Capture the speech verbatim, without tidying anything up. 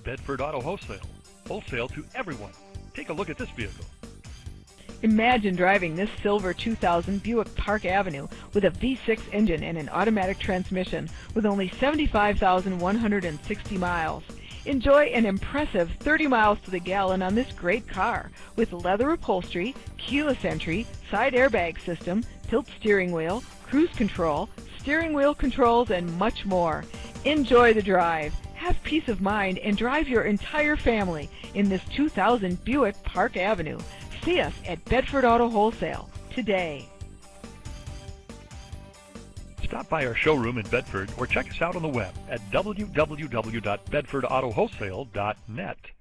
Bedford Auto Wholesale. Wholesale to everyone. Take a look at this vehicle. Imagine driving this silver two thousand Buick Park Avenue with a V six engine and an automatic transmission with only seventy-five thousand one hundred sixty miles. Enjoy an impressive thirty miles to the gallon on this great car with leather upholstery, keyless entry, side airbag system, tilt steering wheel, cruise control, steering wheel controls, and much more. Enjoy the drive. Have peace of mind and drive your entire family in this two thousand Buick Park Avenue. See us at Bedford Auto Wholesale today. Stop by our showroom in Bedford or check us out on the web at w w w dot bedford auto wholesale dot net.